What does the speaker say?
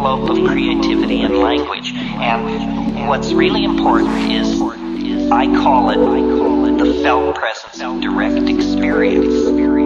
envelope of creativity and language. And what's really important is I call it the felt presence of direct experience.